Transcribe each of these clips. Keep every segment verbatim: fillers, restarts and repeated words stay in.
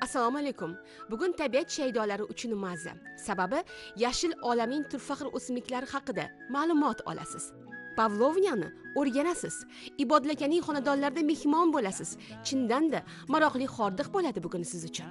Assalomu alaykum. Bugun tabiat shaydolari uchun mazza. Sababi yashil olamning turfaxr o'simliklari haqida ma'lumot olasiz. Pavlovniyani o'rganasiz. Ibodlakaning xonadonlarida mehmon bo'lasiz. Chindan-da maroqli hordiq bo'ladi bugun siz uchun.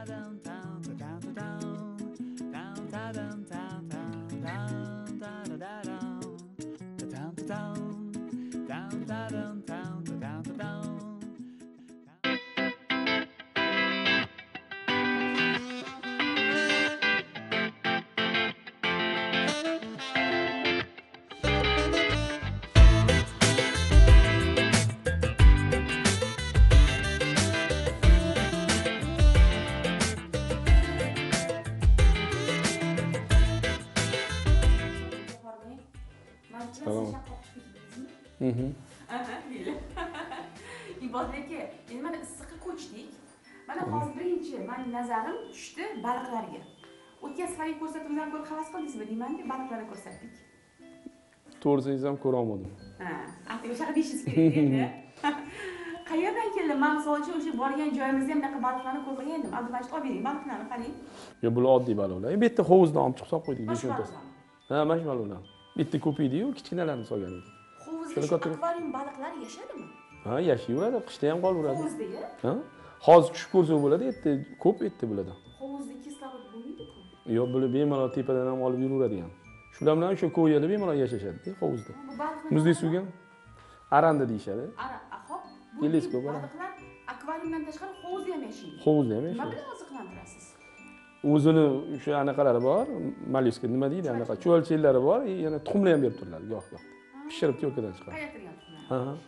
Ibodlaka, endi mana issiqqa ko'chdik. Mana hozir birinchi men nazarim tushdi baliqlarga. O'tgan safargi ko'rsatuvdan ko'ra havas qildingizmi deyman-ku, baliqlarni ko'rsatdik. To'g'risingiz ham ko'ra olmadim. Ha, aql o'shaqa deyishingiz kerak endi. Qayerdan keldi? Men masalan o'sha borgan joyimizda ham bunaqa baliqlarni ko'rmagan edim. Abdumajid olib bering, baliqlarni qarang. Yo, bular oddiy baliqlar. Bu yerda hovuzdan olib chiqib solib qo'ydik besh o'n tasi. Ha, mashmallar. Bitta ko'p edi-yu, kichkinalarni solgan edik. Hovuzda akvarium baliqlari yashadimi? Ha, yashayveradi, qishda ham qolaveradi. Hovuzda-ya? Ha? Hozir tushib ko'rsa bo'ladi, yerda ko'p yerda bo'ladi. Hovuzda kislorod bo'lmaydi-ku. Yo'q, bular bemalol tepadan ham olib yuraveradigan. Shular bilan o'sha ko'yilib bemalol yashashadi hovuzda. Muzli suvga aranda deyishadi. Ara, hop. Bu Teleskop baliqlar akvariumdan tashqari hovuzda ham yashaydi. Hovuzda ham Nima yashaydi. bilan oziqlantirasiz? O'zini o'sha anaqalari bor, mollyuska nima deydi, anaqa cho'lchillari bor, yana tuxumlar ham berib turadi, goh-goh. Pishirib yo'lkadan chiqadi. Qayerdan tuxumlar? Ha, ha.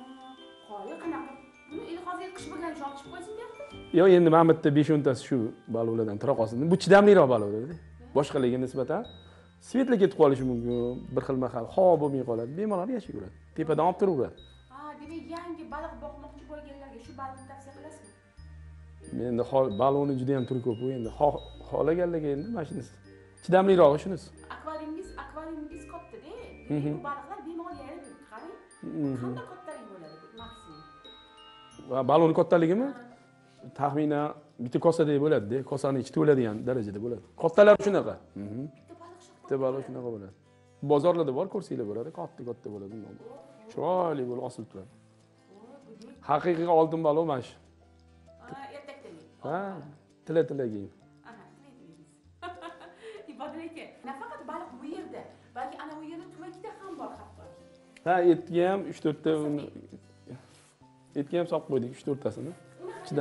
Qo'y, qanaqa? Buni endi hozir qish bo'lgancha olib chiqib qo'ysin deyapti. Yo'q, endi mana bu yerda besh o'n tasi shu baliqlardan tura qolsin. Bu chidamliroq baliqlar-da. Boshqalarga nisbatan svetla ketib qolishi mumkin, bir xil mahal havo bo'lmay qoladi, bemalol yashayveradi. Tepadan olib turaveradi. Ha, demak, yangi baliq boqmoqchi bo'lganlarga shu baliqni tavsiya qilasizmi? Endi baliqni juda ham turi ko'p, endi xohlaganlarga endi mana shunisi. Chidamlirog'i shunisi. Akvariumingiz, akvariumingiz katta-da. Bu baliqlar bemalol yayilib yuribdi, qarang. Qanday kattalik bo'ladi bu maksimum? Va baliqning kattaligimi? Taxminan bitta kosadek bo'ladi-da, kosaning ichi to'ladigan darajada bo'ladi. Kattalar shunaqa. Bitta baliq shunaqa bo'ladi. Bozorlarda bor, ko'rsanglar bo'ladi, katta-katta bo'ladi bundan. Chiroyli bo'lib osilib turadi. Haqiqiy oltin baliq mana shu. Ha, tila-tilaga. Aha, tila-tilagingiz. Ibodlaka, nafaqat baliq bu yerda, balki ana u yerda tuvakida ham bor hatto. Ha, etga ham uch to'rt ta etga ham solib qo'ydik uch to'rt tasini. Ichidan.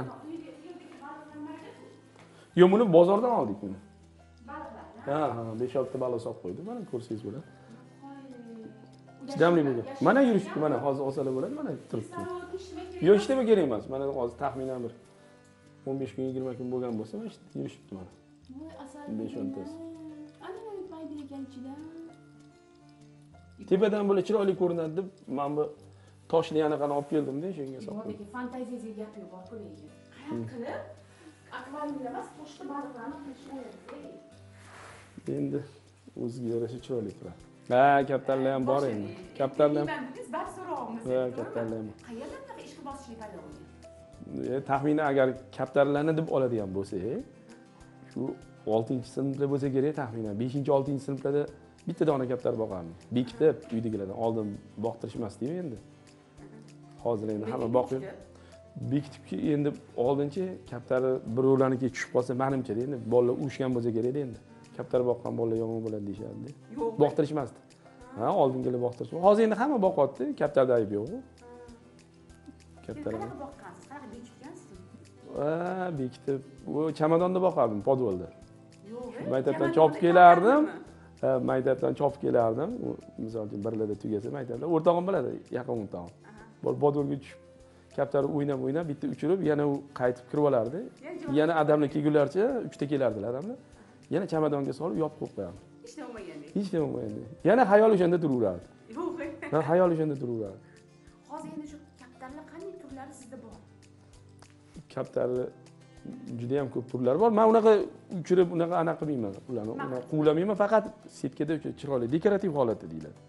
Yo'q, buni bozordan oldik buni. Baliqlar. Ha, ha, besh olti ta baliq solib qo'ydik. Mana ko'rsangiz bo'ladi. Chidamli bo'lgan. Mana yurishdi, mana hozir olsalar bo'ladi, mana turibdi. Yo'q, ishlama kerak emas. Mana hozir taxminan bir o'n besh kun, yigirma kun bo'lgan bo'lsa, mana yurishibdi mana. besh o'n tasi. Ana mayda ekanchida. Tepadan bo'la chiroyli ko'rinadi deb, men bu toshni anaqani olib keldim-da, shunga solib qo'ydim. Ibodlaka, fantaziyasiga gap yo'q, bor ko'ring. Qanaqa qilib akvariumda emas, boshqa baliqlarni qilishmayapti. Endi o'ziga yarasha chiroyli turadi. Ha, kaptarlar ham bor endi. Kaptarlar ham. Biz bar so'rovimiz. Ha, kaptarlar ham. Qayerdan bunaqa ishqibozchilik paydo bo'lgan? Taxminan agar kaptarlarni deb oladigan bo'lsak, shu oltinchi sinfda bo'lsa kerak, taxminan beshinchi oltinchi sinflarda bitta dona kaptar boqardim. Bekitib uydagilardan oldin boqtirishmasdi-yu endi. Hozir endi hamma boqib. Bekitibki endi oldinchi kaptari birovlarnikiga tushib qolsa, menimcha endi bolalar urushgan bo'lsa kerak endi. Kaptar boqqan bolalar yomon bo'ladi deyshadi. Boqtirishmasdi. Ha, oldingilar boqtirish. Hozir endi hamma boqyapti, kaptarda ayb yo'q-ku. Kaptar. Qanaqa boqqansiz? Qanaqa bekitgansiz? Ha, bekitib, u chamadonda boqardim, podvolda. Yo'q, maktabdan chopib kelardim. Ha, maktabdan chopib kelardim. Misol uchun birlarda tugasa maktabda o'rtog'im biladi, yaqin o'rtog'im. Bor podvolga tushib, kaptar o'ynab o'ynab bitta uchirib, yana u qaytib kirib olardi. Yana adamlar kelgunlarcha uchta kelardilar adamlar. Yana chamadonga solib yopib qo'yib qo'yardi. Hech nima bo'lmagandek. Hech nima bo'lmagandek. Yana xayol o'shanda turaverardi. Yo'q. Ha, xayol o'shanda turaverardi. Hozir endi shu kaptarlar qanday turlari sizda bor? Kaptarlar juda ham ko'p turlari bor. Men unaqa uchirib, unaqa anaqa qilmayman. Ularni unaqa quvlamayman, faqat setkada o'sha chiroyli dekorativ holatda deyiladi.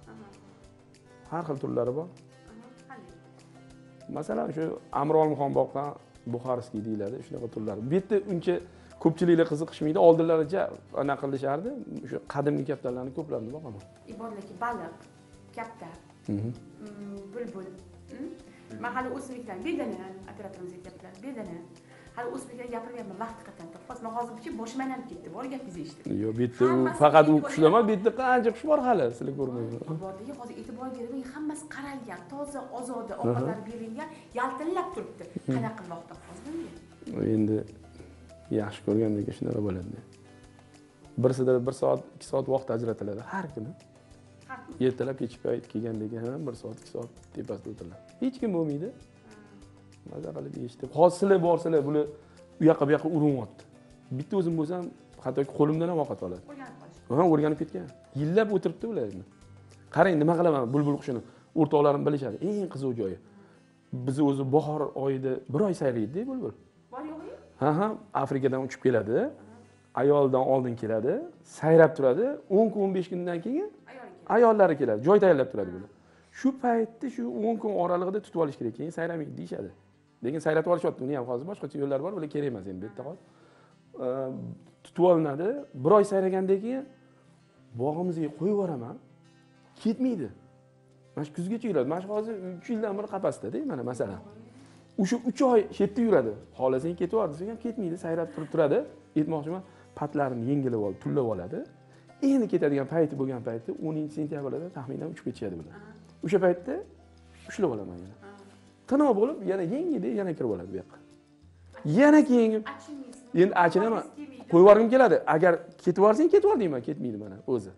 Har xil turlari bor. Masalan, shu Amrolimxon boqqan buxarskiy deyiladi, shunaqa turlar. Bu yerda uncha ko'pchiliklar qiziqishmaydi. Oldinlaricha anaqa qilishardi. O'sha qadimgi kaptarlarni ko'plarni boqaman. Ibodlaki baliq, kaptar, bulbul, men hali o'simliklar, bedana, operatorimiz aytyaptilar, bedana. Hali o'simliklar gapiryapman vaqt qatan. Hozir men hozirgacha boshim aylanib ketdi, bor gapingizni eshitdim. Yo'q, bu yerda u faqat u qushlar emas, bu yerda qancha qush bor hali, sizlar ko'rmaysiz. Ibodlaki hozir e'tibor bermang, hammasi qaralgan, toza, ozoda ovqatlar berilgan, yaltillab turibdi. Qanaqa vaqtda hozir? Endi yaxshi ko'rgandek shunaqa bo'ladi. Birsida bir soat, ikki soat vaqt ajratiladi har kuni. Ertalab kechki payt kelgandek ham bir soat, ikki soat tepasida o'tiradi. Hech kim bo'lmaydi. Maza qilib eshitib, hozir sizlar borsalar bular u yoqqa bu yoqqa urinyapti. Bitta o'zim bo'lsam, hattoki qo'limdan ham ovqat oladi. Ha, o'rganib ketgan. Yillab o'tiribdi ular endi. Qarang, nima qilaman bulbul qushini o'rtoqlarim bilishadi. Eng qiziq joyi. Biz o'zi bahor oyida bir oy sayraydi bulbul. Bor yo'qmi? Ha ha, Afrikadan uchib keladi. Ayoldan oldin keladi, sayrab turadi. o'n kun o'n besh kundan keyin ayollari keladi. Joy tayyorlab turadi bular. Shu paytda shu o'n kun oralig'ida tutib olish kerak, keyin sayramaydi deyshadi. Lekin sayratib olishyapti, uni ham hozir boshqacha yo'llar bor, bular kerak emas endi bu yerda hozir. Tutib olinadi, bir oy sayragandan keyin bog'imizga qo'yib yuboraman. Ketmaydi. Mana shu kuzgacha yuradi. Mana shu hozir uch yildan beri qapasda-da, mana masalan. O'sha uch oy chetda yuradi. Xohlasang ketib yur desang ham ketmaydi, sayrab turib turadi. Aytmoqchiman, patlarini yengilib olib, tullab oladi. Endi ketadigan payti bo'lgan paytda o'ninchi sentyabrda taxminan uchib ketishadi bular. O'sha paytda ushlab olaman yana. Tiniq bo'lib, yana yengida yana kirib oladi bu yoqqa. Yana keyin endi achinaman. Qo'yib yuborgim keladi. Agar ketib yuborsang, ketib yubor deyman, ketmaydi mana o'zi.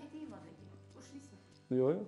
Yo'q, yo'q.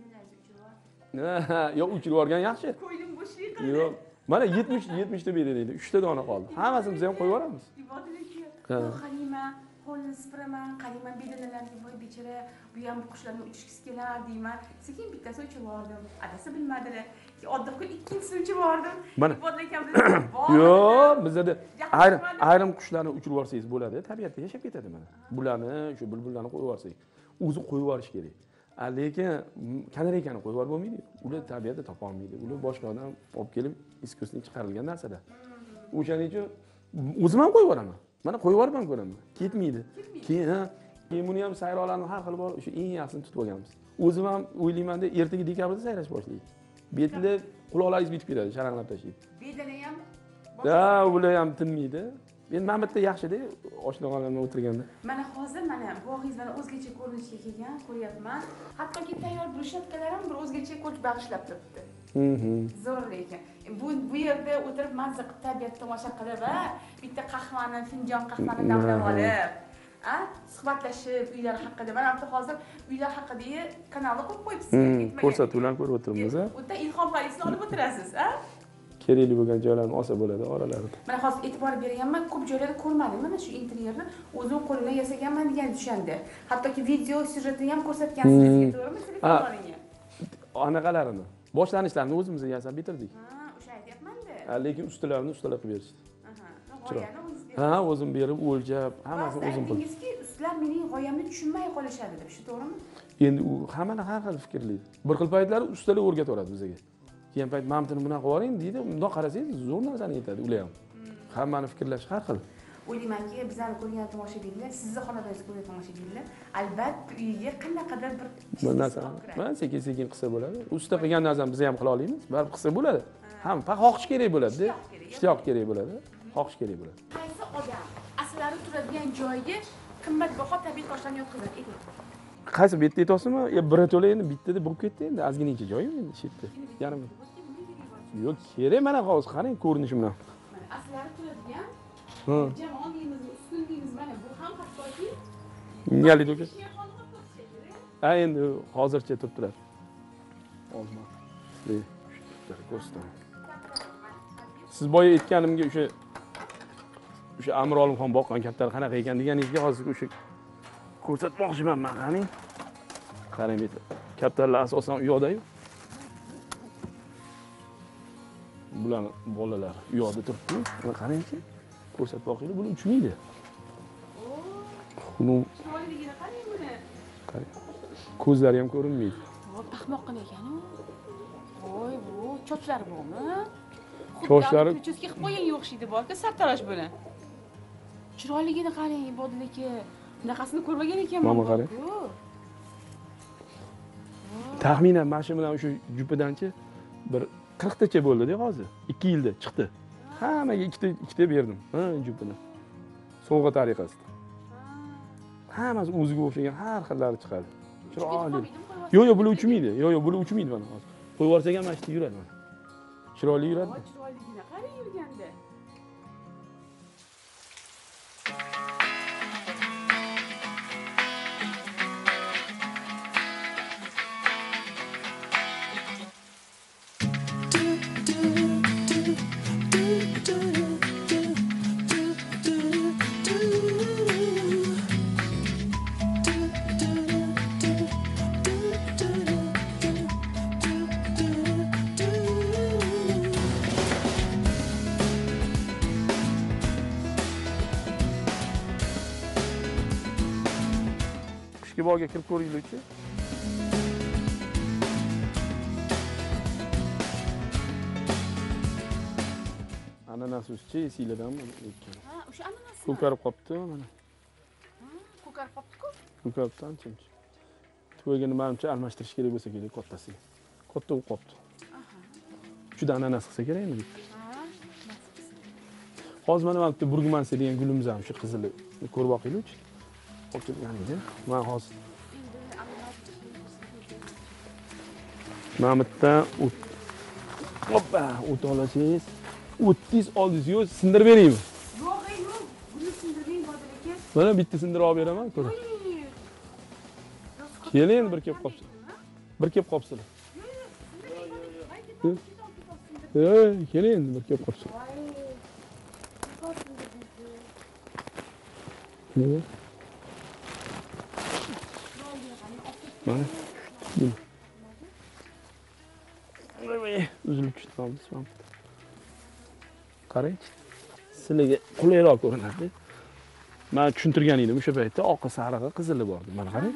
Yo'q, uchirib yuborgan yaxshi. Qo'ydim bo'shlik qildi. Yo'q. Mana yetmish yetmish ta beda deydi. uch ta dona qoldi. Hammasini biz ham qo'yib yuboramiz. Ibodalaki, Halima, qo'lni supuraman, Halima bedanalarga voy bechara, bu ham qushlarni uchishkisi kelar deyman. Sekin bittasi uchib bordim. Adasi bilmadilar. Oddiy qilib ikkinchisi uchib bordim. Ibodalaki ham yo'q, bizda ayrim ayrim qushlarni uchirib yuborsangiz bo'ladi, tabiatda yashab ketadi mana. Bularni, shu bulbullarni qo'yib yuborsangiz, o'zi qo'yib yuborish kerak. Lekin kanareykani qo'yib yuborib bo'lmaydi. Ular tabiatda topa olmaydi. Ular boshqa odam olib kelib iskusdan chiqarilgan narsada. O'shaning uchun o'zim ham qo'yib yuboraman. Mana qo'yib yuborib ham ko'raman. Ketmaydi. Keyin ha, keyin buni ham sayroqlarni har xil bor, o'sha eng yaxshisini tutib olganmiz. O'zim ham o'ylayman-da, ertaga dekabrda sayrash boshlaydi. Betlar quloqlaringiz bitib ketadi, sharaqlab tashlaydi. Bedana ham ha, ular ham tinmaydi. Men mana bitta yaxshi-da, oshnaxonada o'tirganda. Mana hozir mana bog'ingiz mana o'zgacha ko'rinishga kelgan, ko'ryapman. Hattoki tayyor brushetklar ham bir o'zgacha ko'rk bag'ishlab turibdi. Mhm. Zo'r lekin. Bu bu yerda o'tirib mazza qilib tabiat tomosha qilib va bitta qahvani, finjon qahvani damlab olib, a, suhbatlashib uylar haqida. Mana bu hozir uylar haqida kanalni qo'yib qo'yibsiz. Ko'rsatuvlarni ko'rib o'tiribmiz, a? Unda ilhom g'oyasini olib o'tirasiz, a? Kerakli bo'lgan joylarni olsa bo'ladi oralarida. Mana hozir e'tibor beryapman, ko'p joylarda ko'rmadim. Mana shu interyerni o'zim qo'limdan yasaganman degan tushandi. Hattoki video syujetini ham ko'rsatgansiz, to'g'rimi? Telefonlaringga. Anaqalarini, boshlanishlarini o'zimiz yasab bitirdik. Ha, o'sha aytyapman-da. Lekin ustalarni ustalar qilib berishdi. Aha, g'oyani o'zingiz berasiz. Ha, o'zim berib, o'lchab, hammasini o'zim qildim. Aytingizki, ustalar mening g'oyamni tushunmay qolishadi deb, shu to'g'rimi? Endi u hammalar har xil fikrlaydi. Bir xil paytlari ustalar o'rgataveradi bizga. Keyin payt "Mana buni bunaqa qo'ying" deydi. Bundoq qarasangiz zo'r narsani aytadi ular ham. Hammani fikrlash har xil. O'ylaymanki, bizlarni ko'rgan tomoshabinlar, sizni xonadoningizda ko'rgan tomoshabinlar, albatta uyiga qanaqadir bir bir narsa, mana sekin-sekin qilsa bo'ladi. Usta qilgan narsani biz ham qila olamiz. Baribir qilsa bo'ladi. Ham faqat xohish kerak bo'ladi-da. Ishtiyoq kerak bo'ladi. Xohish kerak bo'ladi. Qaysi odam aslari turadigan joyga qimmatbaho tabiiy toshlarni yotqizadi? Qaysi bu yerda aytasizmi? Ya birato'la endi bittada bo'lib ketdi endi, ozgincha joyi endi shu yerda. Yarim. Yo'q, kerak mana hozir qarang ko'rinishi bilan. Mana aslari turadigan jamoa deymiz, ustun deymiz, mana bu ham hattoki Niyali do'ka. Ha, endi hozircha turib turadi. Olma. Ko'rsataman. Siz boya aytganimga o'sha o'sha Amir Olimxon boqqan kaptar qanaqa ekan deganingizga hozir o'sha ko'rsatmoqchiman men, qarang. Qarang bu kaptarlar asosan u yoqda-yu. Bular bolalar u yoqda turibdi. Mana qarangchi. Ko'rsatmoqchilar, buni uchmaydi. Buni chiroyligini qarang buni. qarang. Ko'zlari ham ko'rinmaydi. Voy, paxmoqqina ekan-ku. Voy, bu chochlari bormi? Qoshlari- Pricheska qilib qo'yganga o'xshaydi borku sartarosh buni. Chiroyligini qarang, Ibodil aka. Bunaqasini ko'rmagan ekanman. Mana qarang. Taxminan mana shu bilan o'sha jupidanchi bir qirq tacha bo'ldi-da hozir. ikki yilda chiqdi. Hammaga ikkita ikkita berdim. Ha, jupini. Sovg'a tariqasida. Hammasi o'ziga o'xshagan har xillari chiqadi. Chiroyli. Yo'q, yo'q, bular uchmaydi. Yo'q, yo'q, bular uchmaydi mana hozir. Qo'yib yuborsak ham mana shu yuradi mana. Chiroyli yuradi. Chiroyligini qarang yurganda. Qishki bog'ga kirib ko'ringlar-chi. Ananas o'schi esinglardan ekkan. Ha, o'sha ananas. Ko'karib qopti mana. Ko'karib qopti-ku. Ko'karibdi ancha-muncha. To'yga nimaimcha almashtirish kerak bo'lsa kerak kattasiga. Katta bo'lib qopti. Juda ananas qilsa kerak endi bitta. Ha, Hozir mana bu burgmansi degan gulimiz ham shu qizili ko'rib boqinglar-chi. Ochilgan edi. Men hozir mana bu yerda o't. Hoppa, o't olasangiz, o'ttiz oldingiz yo'q, sindirib beraymi? yo'q, yo'q. Buni sindirmang Ibodil aka. Mana bitta sindirib olib beraman, ko'ring. Keling, bir kelib qolsin. Bir kelib qolsinlar. Ey, keling, bir kelib qolsin. Mana. Uzilib tushdi qoldi. Qarang. Sizlarga qulayroq ko'rinadi. Men tushuntirgan edim o'sha paytda oqi, sarig'i, qizili bor edi. Mana qarang.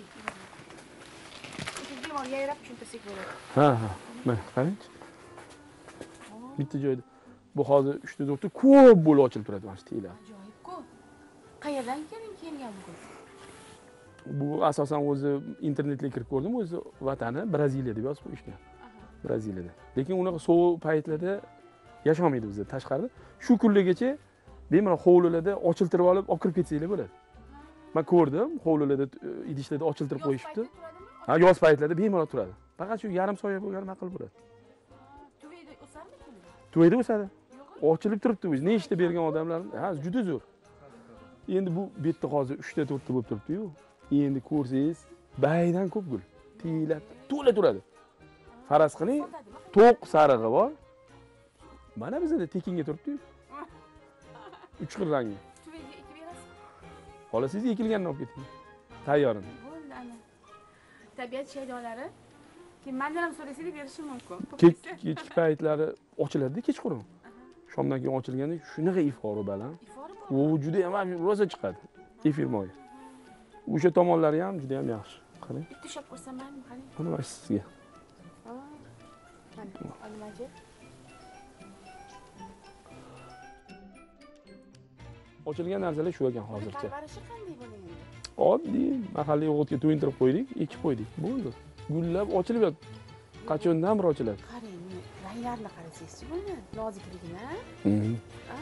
Devor yayrab tushuntirsak bo'ladi. Ha, ha. Mana qarang. Bitta joyda bu hozir uchta to'rtta ko'p bo'lib ochilib turadi mana shu tiylar. Ajoyib-ku. Qayerdan keling kelgan bugun? Bu asosan o'zi internetga kirib ko'rdim, o'zi vatani Braziliya deb yozib qo'yishgan. Braziliyada. Lekin unaqa sovuq paytlarda yashamaydi bizda tashqarida. Shu kunlargacha bemalol hovlilarda ochiltirib olib, olib kirib ketsanglar bo'ladi. Men ko'rdim, hovlilarda, idishlarda ochiltirib qo'yishibdi. Ha, yoz paytlarida bemalol turadi. Faqat shu yarim soya bo'lgan ma'qul bo'ladi. Tuvayda o'sarmi? Tuvayda o'sadi. Ochilib turibdi o'zi. Nechta bergan odamlar, ha, juda zo'r. Endi bu betda hozir uchta to'rtta bo'lib turibdi-yu. Endi ko'rsangiz, baydan ko'p gul. Tiylar to'la turadi. Faraz qiling, to'q sarig'i bor. Mana bizda tekinga turibdi-yu. uch xil rangi. Tuvayga ekib berasiz. Xohlasangiz ekilganini olib keting. Tayyorini. Bo'ldi ana. Tabiat shaydolari. Keyin mendan ham so'rasangiz berishim mumkin. Kechki paytlari ochiladi kechqurun. Shomdan keyin ochilganda shunaqa ifori baland. Ifori bor. U juda ham rosa chiqadi. Efir moyi. O'sha tomonlari ham juda ham yaxshi. Qarang. Bitta shop ko'rsam mayli, qarang. Mana mana sizga. Ha. Mana, olmachi. Ochilgan narsalar shu ekan hozircha. Parvarishi qanday bo'ladi endi? Oddiy mahalliy o'g'itga to'yintirib qo'ydik, ekib qo'ydik. Bo'ldi. Gullab ochilib yotdi. Qachondan bir ochiladi. Qarang, buni ranglarini qarasangiz-chi buni, nozikligini, Mhm. ha?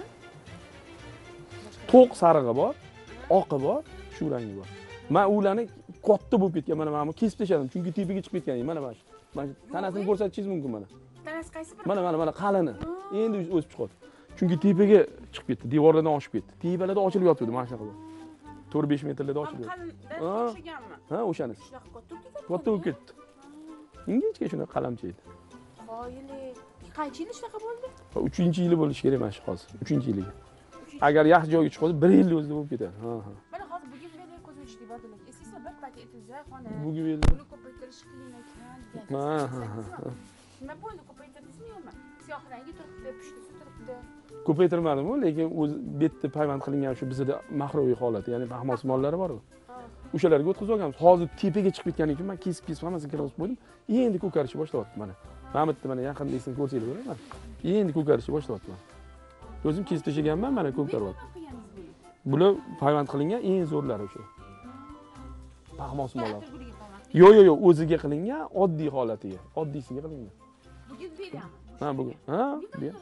To'q sarig'i bor, oqi bor, shu rangi bor. Men ularni katta bo'lib ketgan, mana mana kesib tashladim, chunki tepaga chiqib ketgan, mana mana shu. Mana tanasini ko'rsatishingiz mumkin mana. Tanasi qaysi bir? Mana mana mana qalini. Endi o'sib chiqadi. Chunki tepaga chiqib ketdi, devorlardan oshib ketdi. Tepalarda ochilib yotibdi, mana shunaqa. to'rt besh metrlarda ochilib yotibdi. Qalin o'xshaganmi? Ha, o'shanisi. Shunaqa katta ketdi. Katta bo'lib ketdi. Ingichka shunaqa qalamchi edi. Qoyili. Qancha yil shunaqa bo'ldi? uchinchi yili bo'lishi kerak mana shu hozir. uchinchi yiliga. Agar yaxshi joyga chiqsa bir yil o'zida bo'lib ketadi. Ha, ha. Mana hozir bugun meni ko'zim tushdi Ibodil aka. Esingizda bir payt aytdingiz-a, xona. Bugun yil. Buni ko'paytirish qiyin ekan degan. Ha, ha, ha. Nima bo'ldi, ko'paytirdingizmi yo'qmi? Siyoh rangi turibdi, pushtisi turibdi. Ko'paytirmadim-ku, lekin o'zi betda payvand qilingan shu bizda mahroviy holati, ya'ni bahmos mollari bor-ku. O'shalarga o'tkazib olganmiz. Hozir tepaga chiqib ketgandan keyin men kesib-kesib hammasini kirgizib qo'ydim. Endi ko'karishni boshlayapti mana. Mana bu yerda mana yaqinda esini ko'rsanglar bo'ladi. Endi ko'karishni boshlayapman. O'zim kesib tashlaganman, mana ko'karyapman. Bular payvand qilingan eng zo'rlari o'sha. Paxmosmonlar. Yo'q, yo'q, yo'q, o'ziga qilingan oddiy holatiga, oddiysiga qilingan. Bugun beramiz. Ha, bugun. Ha, ber.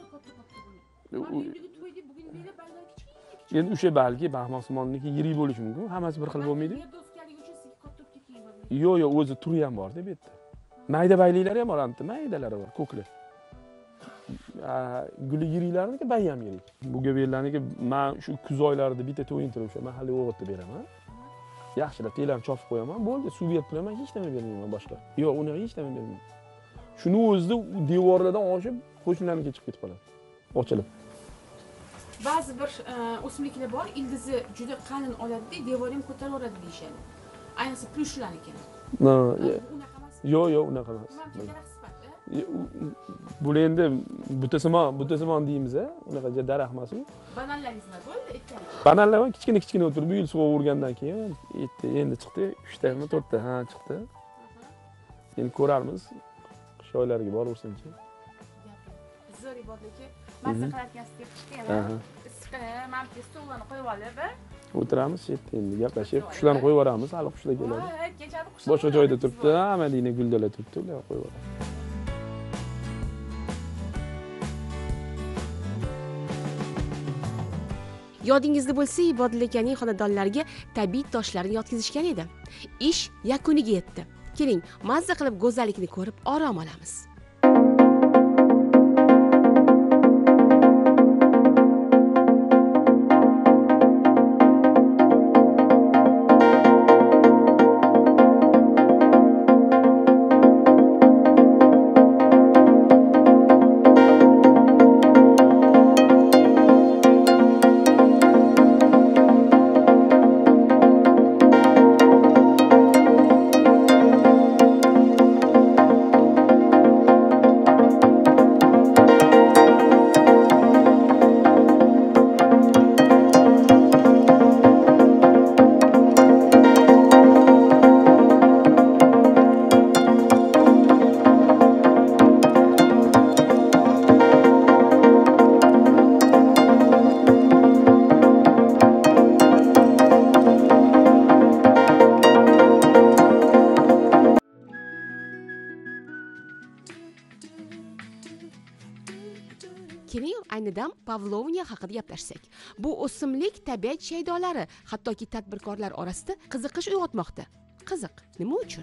Endi o'sha balki paxmosmonniki yirik bo'lishi mumkin, hammasi bir xil bo'lmaydi. Yo'q, yo'q, o'zi turi ham bor-da bu yerda. Mayda bayliklari ham bor, anta maydalari bor, ko'kli. Guli yiriklarniki bay ham yirik. Bu go'bellarniki men shu kuz oylarida bitta to'yintirib o'sha mahalliy o'g'itni beraman. Yaxshilab telarni chopib qo'yaman, bo'ldi, suv berib turaman, hech nima bermayman boshqa. Yo'q, uni hech nima bermayman. Shuni o'zida devorlardan oshib, qo'shnilarnikiga chiqib ketib qoladi. Ochilib. Ba'zi bir o'simliklar bor, ildizi juda qalin oladi-da, devor ham ko'taraveradi deyishadi. Ayniqsa plyushlarniki. No, Unaqa emas. yo'q, yo'q, unaqa emas. Bu endi butasimon, butasimon deymiz-a, unaqa daraxt emas u. Bananlaringiz nima bo'ldi? Aytgan. Bananlar kichkina-kichkina o'tirib, bu yil suv o'rgandan keyin etti, endi chiqdi, uchtami, to'rtta, ha, chiqdi. Endi ko'ramiz. Qish oylariga boraversinchi. Zo'r ibodaki, mazza qilayotgansiz deb chiqqan. Issiqini, mana bu stollarni qo'yib olib, o'tiramiz, yerda endi gaplashib, qushlarni qo'yib yuboramiz, hali qushlar keladi. ha, kechadi qushlar. Boshqa joyda turibdi, Madina guldalar turibdi, ularga qo'yib yuboramiz. Yodingizda bo'lsa, Ibodil akaning xonadonlariga tabiiy toshlarni yotqizishgan edi. Ish yakuniga yetdi. Keling, mazza qilib go'zallikni ko'rib orom olamiz. Keling, aynidan Pavlovniya haqida gaplashsak. Bu o'simlik tabiat shaydolari, hattoki tadbirkorlar orasida qiziqish uyg'otmoqda. Qiziq, nima uchun?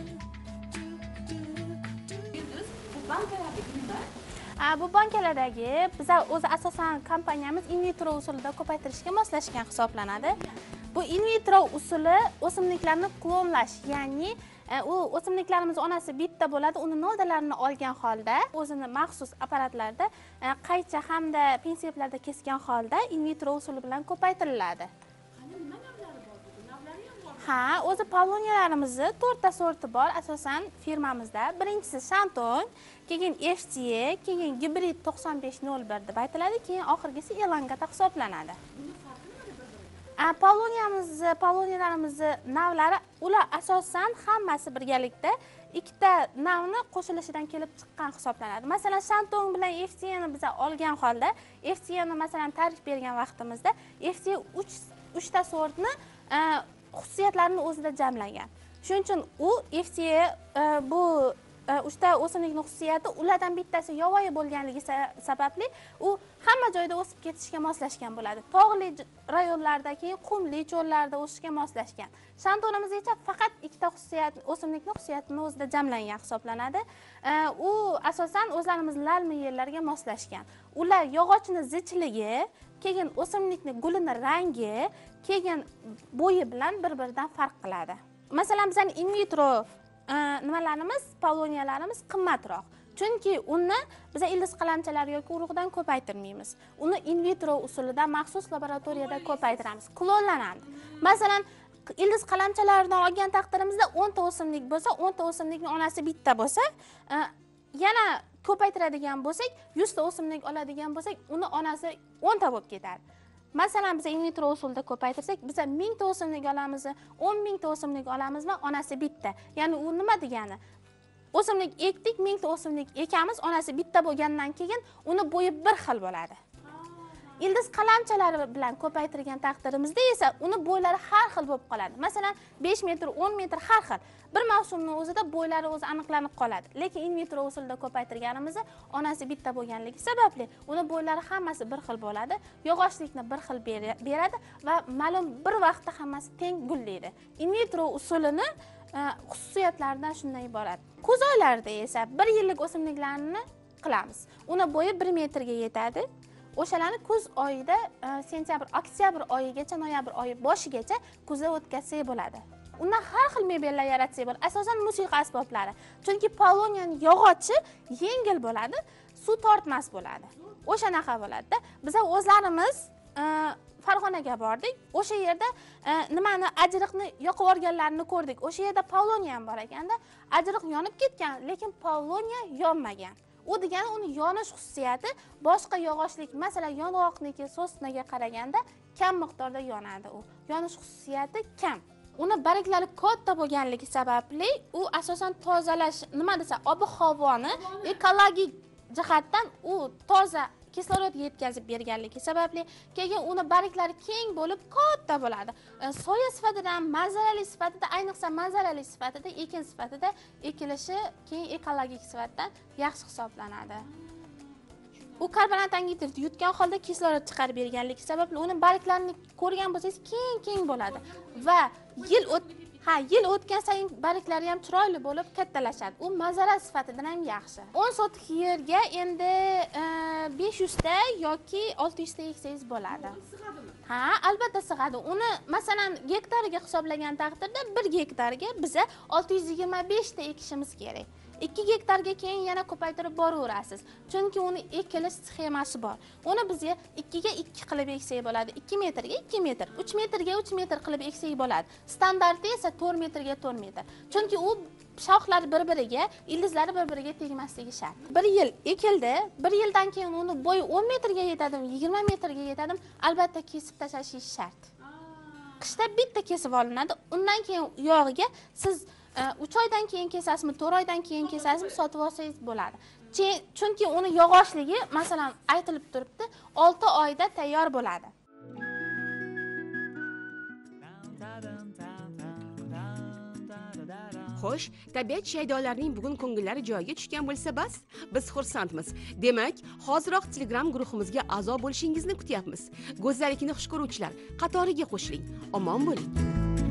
Bu bankalardagi biz o'zi asosan kompaniyamiz in vitro usulida ko'paytirishga moslashgan hisoblanadi. Bu in vitro usuli o'simliklarni klonlash, ya'ni u o'simliklarimiz onasi bitta bo'ladi, uni nodalarini olgan holda, o'zini maxsus apparatlarda qaycha hamda pensiyaplarda kesgan holda in vitro usuli bilan ko'paytiriladi. Ha, o'zi pavloniyalarimizni to'rtta sorti bor asosan firmamizda. Birinchisi Shanton, keyin F T A, keyin Gibrid to'qson besh nol bir deb aytiladi, keyin oxirgisi Elangata hisoblanadi. Pavloniyamiz, pavloniyalarimiz navlari ular asosan hammasi birgalikda ikkita navni qo'shilishidan kelib chiqqan hisoblanadi. Masalan, Shanton bilan F T A ni biz olgan holda, F T A ni masalan ta'rif bergan vaqtimizda F T A uch ta sortni xususiyatlarini o'zida jamlagan. Shuning uchun u F T A bu uchta o'simlikning xususiyati ulardan bittasi yovvoyi bo'lganligi sababli u hamma joyda o'sib ketishga moslashgan bo'ladi. Tog'li rayonlarda, keyin qumli cho'llarda o'sishga moslashgan. Shantonimiz esa faqat ikkita xususiyat, o'simlikning xususiyatini o'zida jamlangan hisoblanadi. U asosan o'zlarimiz lalmi yerlarga moslashgan. Ular yog'ochni zichligi, keyin o'simlikning gulini rangi, keyin bo'yi bilan bir-biridan farq qiladi. Masalan, bizning in vitro nimalarimiz, pavloniyalarimiz qimmatroq. Chunki uni biz ildiz qalamchalari yoki urug'dan ko'paytirmaymiz. Uni in vitro usulida maxsus laboratoriyada ko'paytiramiz. Klonlanadi. Masalan, ildiz qalamchalaridan olgan taqdirimizda o'n ta o'simlik bo'lsa, o'n ta o'simlikning onasi bitta bo'lsa, yana ko'paytiradigan bo'lsak, yuz ta o'simlik oladigan bo'lsak, uni onasi o'n ta bo'lib ketadi. Masalan, biz in vitro usulda ko'paytirsak, biz ming ta o'simlik olamiz, o'n ming ta o'simlik olamiz va onasi bitta. Ya'ni u nima degani? o'simlik ekdik, mingta o'simlik ekamiz, onasi bitta bo'lgandan keyin uni bo'yi bir xil bo'ladi. Ildiz qalamchalari bilan ko'paytirgan taqdirimizda esa uni bo'ylari har xil bo'lib qoladi. Masalan, besh metr, o'n metr har xil. Bir mavsumning o'zida bo'ylari o'zi aniqlanib qoladi. Lekin in vitro usulda ko'paytirganimizda onasi bitta bo'lganligi sababli uni bo'ylari hammasi bir xil bo'ladi. Yog'ochlikni bir xil beradi va ma'lum bir vaqtda hammasi teng gullaydi. In vitro usulini xususiyatlaridan shundan iborat. Kuz oylarida esa bir yillik o'simliklarni qilamiz. Uni bo'yi bir metrga yetadi. O'shalarni kuz oyida sentyabr, oktyabr oyigacha, noyabr oyi boshigacha kuzda o'tkazsak bo'ladi. Undan har xil mebellar yaratsak bo'ladi. Asosan musiqa asboblari. Chunki poloniyaning yog'ochi yengil bo'ladi, suv tortmas bo'ladi. O'shanaqa bo'ladi-da. Biz o'zlarimiz Farg'onaga bordik. O'sha yerda nimani ajriqni yoqib olganlarini ko'rdik. O'sha yerda poloniya ham bor ekanda, ajriq yonib ketgan, lekin poloniya yonmagan. U degani uni yonish xususiyati boshqa yog'ochlik, masalan, yong'oqniki, sosnaga qaraganda kam miqdorda yonadi u. Yonish xususiyati kam. Uni baraklari katta bo'lganligi sababli u asosan tozalash, nima desa, ob-havoni ekologik jihatdan u toza kislorod yetkazib berganligi sababli keyin uni baraklari keng bo'lib katta bo'ladi. Soya sifatida, manzarali sifatida, ayniqsa manzarali sifatida, ekin sifatida ekilishi keyin ekologik sifatdan yaxshi hisoblanadi. U karbonat angidrid yutgan holda kislorod chiqarib berganligi sababli uni baraklarini ko'rgan bo'lsangiz keng-keng bo'ladi va yil o't Ha, yil o'tgan sayin baraklari ham chiroyli bo'lib kattalashadi. U manzara sifatidan ham yaxshi. o'n sotik yerga endi besh yuz ta yoki olti yuz ta eksangiz bo'ladi. Ha, albatta sig'adi. Uni masalan gektariga hisoblagan taqdirda bir gektarga biza olti yuz yigirma besh ta ekishimiz kerak. ikki gektarga keyin yana ko'paytirib boraverasiz. Chunki uni ekilish sxemasi bor. Uni bizga ikki ga ikki qilib eksak bo'ladi. ikki metrga ikki metr, uch metrga uch metr qilib eksak bo'ladi. Standarti esa to'rt metrga to'rt metr. Chunki u shoxlari bir-biriga, ildizlari bir-biriga tegmasligi shart. bir yil ekildi, bir yildan keyin uni bo'yi o'n metrga yetadimi, yigirma metrga yetadimi, albatta kesib tashlashingiz shart. Qishda bitta kesib olinadi. Undan keyin yog'iga siz uch oydan keyin kesasizmi, to'rt oydan keyin kesasizmi sotib olsangiz bo'ladi. Chunki uni yog'ochligi, masalan, aytilib turibdi, olti oyda tayyor bo'ladi. Xo'sh, tabiat shaydolarining bugun ko'ngillari joyiga tushgan bo'lsa bas, biz xursandmiz. Demak, hoziroq Telegram guruhimizga a'zo bo'lishingizni kutyapmiz. Go'zallikni xush ko'ruvchilar, qatoriga qo'shiling. Omon bo'ling.